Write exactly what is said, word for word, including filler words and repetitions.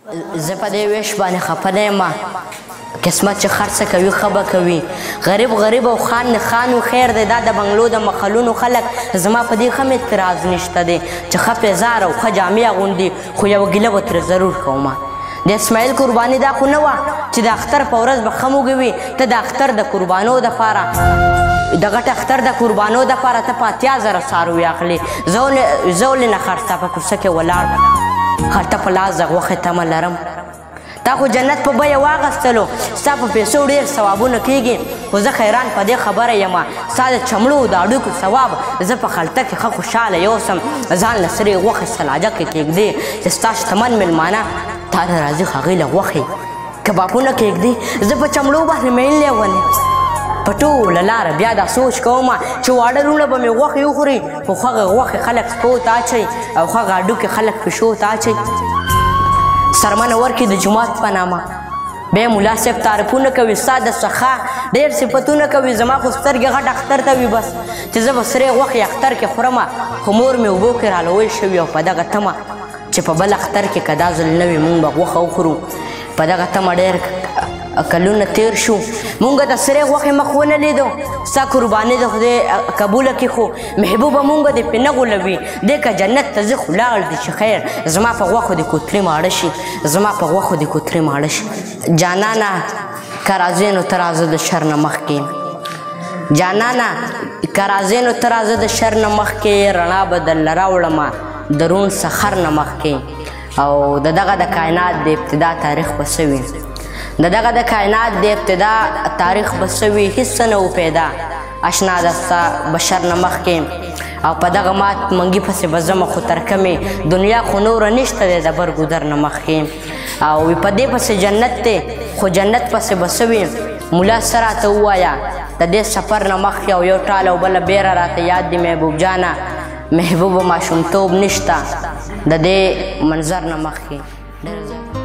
زه په دې ویش باندې خفه نه یم قسمت چې خرڅه کوي ښه به کوي غریب غریب او خان نه خان و خیر دی دا د بنګلو د مخلونو خلک زما په دې ښه م اعتراض نشته دی چې ښه پیزار او ښه جامې اغوندي خو یوه ګیله به ترې ضرور کومه د اسماعیل قرباني دا خو نه وه چې د اختر په ورځ به ښه موږ وي ته د اختر د قربانو دپاره د غټ اختر د قربانو دپاره ته په اتیا زره څاروي اخلي زه ولې نه خر ستا په کوڅه کې ولاړ خر ته په لاس د غوښې تمه لرم تا خو جنت په بیه واغستلو ستا په پیسو ډېر ثوابونه کېږي خو زه خیران په دې خبره یم ستا د چمړو د اډوکو ثواب زه په خلطه کې ښه خوشحاله یوسم ځان له سرې غوښې سلاجه کې کېږدې چې ستا شتمن مېلمانه تا ته راځي هغوی له غوښې کبابونه کېږدي زه په چمړو باندې میل لیونې په ټوله لاره بیا دا سوچ کوم چې واړه وروڼه به مې غوښې وخوري خو هغه غوښې خلک سپو ته اچوي او هغه اډوکې خلک پیشو ته اچوي سرمنه ورکړي د جومات په نامه بیا ملا صاحب تعریفونه کوي ستا د سخا ډېر صفتونه کوي زما خو سترګې غټ اختر ته وي بس چې زه به سرې غوښې اختر کې خورم خو مور مې اوبو کې رالوی شوي او په دغه تمه چې په بل اختر کې که دا ځل نه وي مونږ به غوښه وخورو په دغه تمه ډېر کلونه تیر شو مونږ د سرې غوښې مخ ونه لیدو ستا قرباني د خدای قبوله کړي خو محبوبه مونږ دې پرې نه غولوي دی که جنت ته ځي خو لاړ دي چې خیر زما په غوښو دې کوترې ماړه شي زما په غوښو دې کوترې ماړه شي جانانه که راځې نو ته راځه د شر نه مخکې جانانه که راځې نو ته راځه د شر نه مخکې رڼا به درله راوړمه د روڼ سخر نه مخکې او د دغه د کائنات د ابتدا تاریخ به څه وي د دغه د کائنات د ابتدا تاریخ به څه وي هېڅ څه نه و پیدا اشنا د ستا بشر نه مخکې او په دغه مات منګي پسې به ځمه خو تر کمې دنیا خو نوره نشته دی د بر ګودر نه مخکې او په دې پسې جنت دی خو جنت پسې به څه وي ملا څه راته ووایه د دې سفر نه مخکې او یو ټال او بله بیره راته یاد دی محبوب جانه محبوبه ماشومتوب نشته د دې منظر نه مخکې